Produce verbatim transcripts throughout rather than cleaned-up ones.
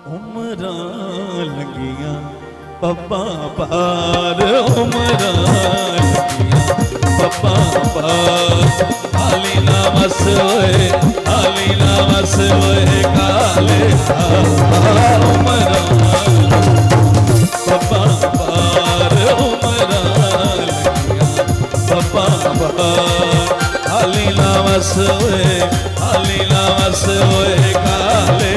उमरान लंगियां पप्पा पार उमरान लंगियां पप्पा पार हाली ना बस होए हाली ना बस होए काले उमरान पप्पा पार उमरान लंगियां पप्पा पार हाली ना बस होए हाली ना बस होए काले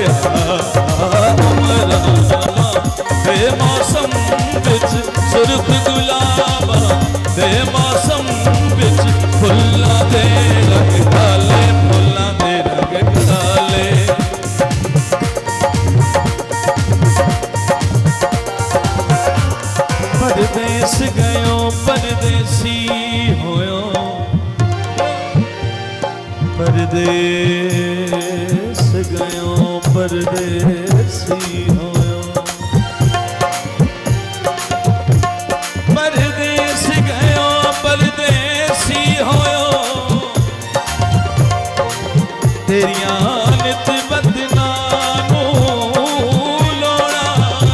दे मौसम बिच सुर्ख गुलाबा दे मौसम बिच फुल्ला दे रंग काले फुल्ला दे रंग काले परदेस गयो परदेसी होयो परदेस गयो परदेसी होयो परदेस गयो परदेसी होयो तेरियां नित बदनानू लोड़ा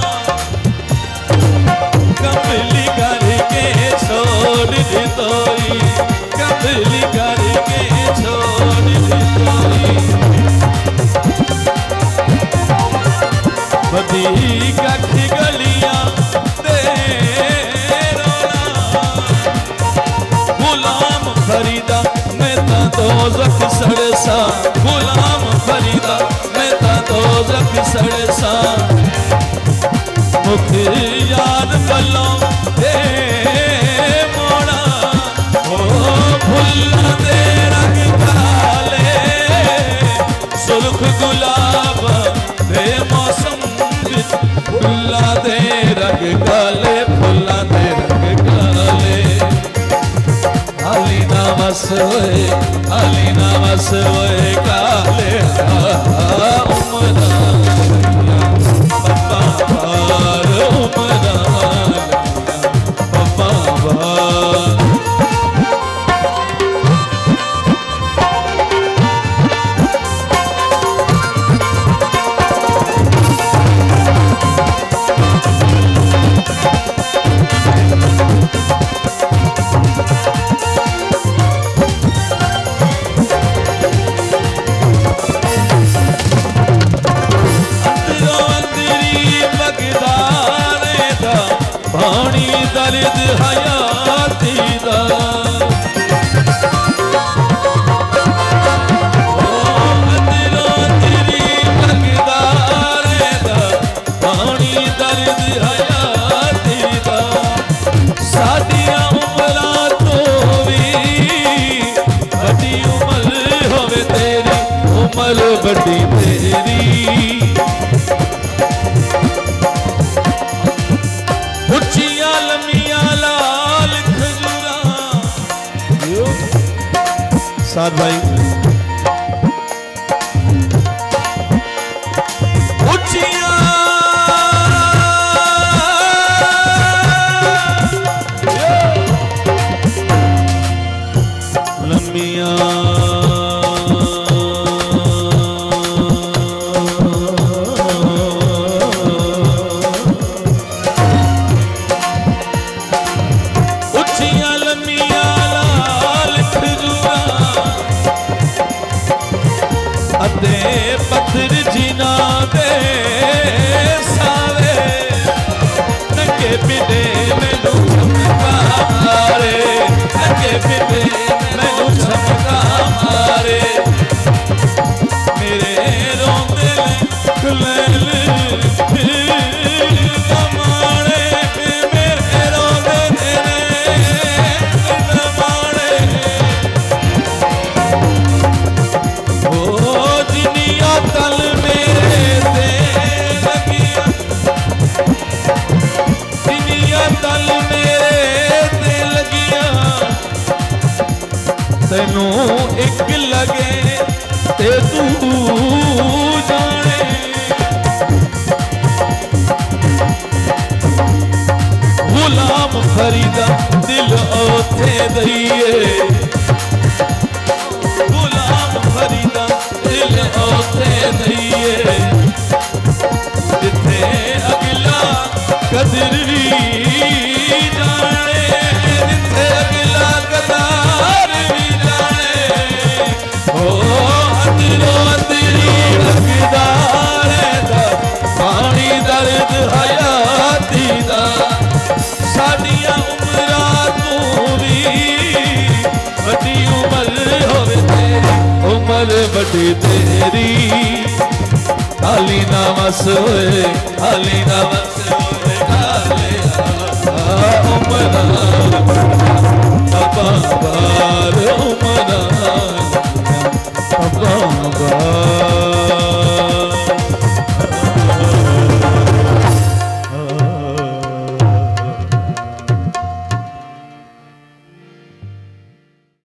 कमली करके छोड़ दितोई कमली करके छोड़ दितोई बदी कख गलियां दे रोना गुलाम फरीदा मैं ता दोज़ख सड़सा गुलाम फरीदा मैं ता दोज़ख सड़सा मुख याद बल्लों दे मोड़ा ओ फुल्ला दे रंग काले सुर्ख गुलाब दे मौसम फुल्ला दे रंग काले फुल्ला दे रंग काले हाली ना बस होए हाली ना बस होए काले उमरान पप्पा पार उमरान पप्पा पार पानी दर्द हयाती दा अंदरों तेरी मकदार दा पानी दर्द हयाती दा साडियां उमरां तो भी बड़ी उमर होवे तेरी उमर बड़ी तेरी साथ भाई उचिया लम्बिया पत्थर जीना दे सारे नंगे पिटे मैनू चमका मारे नंगे पिटे मैनू चमका मारे मेरे रोंदे लैल मारे मेरे रोंदे मारे ओ तल मेरे ते लगिया दुनिया तल मेरे ते लगिया तेनू एक लगे ते तू जाने गुलाम फरीदा दिल ओथे दईए गुलाम फरीदा दिल ओथे दईए दिल भी जाने जिथे अगला कतार भी जाने ओ अंदरों अंदरी लगदा रहंदा पानी दर्द हयाती दा साडियां उमरां तू भी वड्डी उमर होवे तेरी उमर वड्डी तेरी खाली ना मस होए खाली ना मस होए खाली उमरा बार उमरा